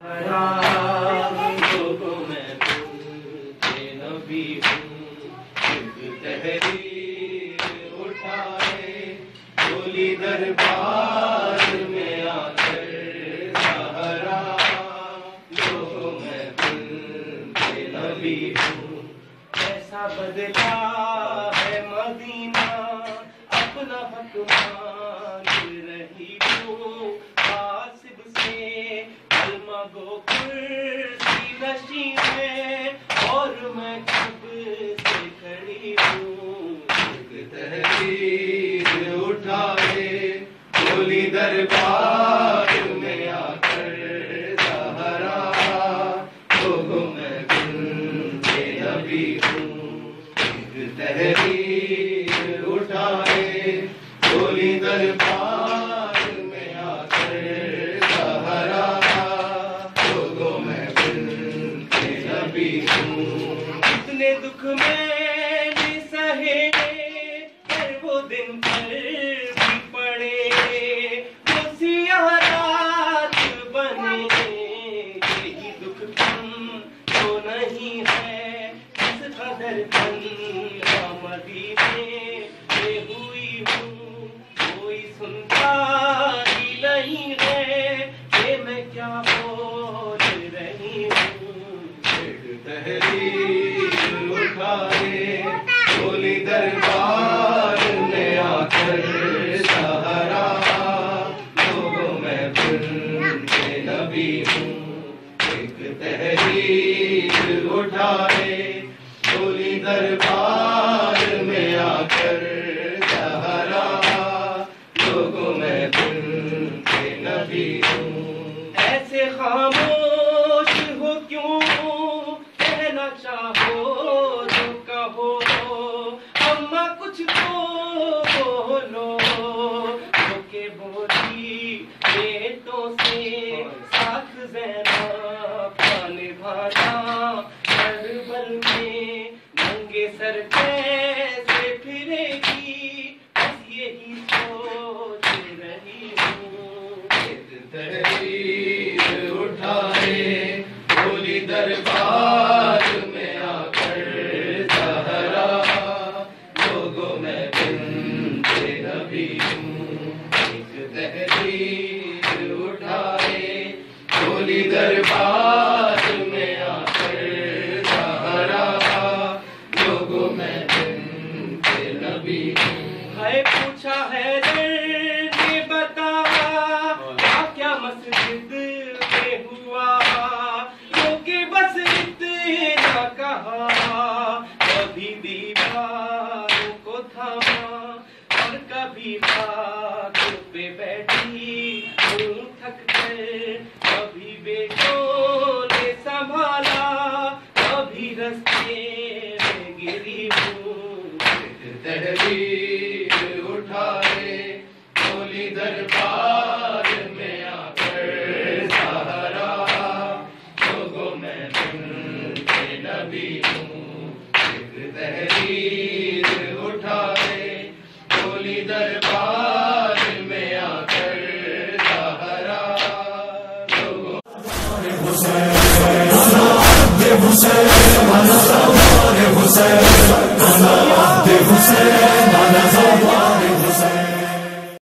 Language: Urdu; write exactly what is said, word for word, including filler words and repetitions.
لوگوں میں کے نبی ہوں، ایک تحریر اٹھائے بولی دربار میں آ کر سہارا، لوگوں میں کے نبی ہوں. ایسا بدلا ہے مدینہ اپنا حق مانگ رہی ہوں، قاسب سے کلمہ گو کرسی نشین ہے اور میں کب سے کھڑی ہوں. ایک تحریر اٹھائے بولی دربار میں آ کر سہارا، لوگوں میں کے نبی ہوں. ایک تحریر اٹھائے بولی دربار میں آ کر سہارا، لوگوں میں کے نبی ہوں. اتنے دکھ میں نے سہے پر وہ دن پر بھی پڑے، وہ سیاہ رات بنے، یہی دکھ کم تو نہیں ہے اس قدر تنہا مدینے میں ہوئی ہوں. کوئی سنتا ہی نہیں ہے کہ میں کیا بول رہی ہوں. ایک تحریر اٹھائے بولی دربار میں آ کر سہارا، لوگوں میں کے نبی ہوں. ایک تحریر اٹھائے بولی دربار میں آ کر سہارا، لوگوں میں کے نبی ہوں. ایسے خاموش ہو کیوں، کہنا چاہو جو کہو، اما کچھ تو بولو. جو کہ بولی بیٹوں سے ساتھ زینب کا نبھانا، کربل میں ننگے سر کیسے پھرے گی، بس یہی سوچ رہی ہوں. ایک تحریر اٹھائے بولی دربار میں آ کر سہارا، لوگوں میں کے نبی ہوں. ایک تحریر اٹھائے بولی دربار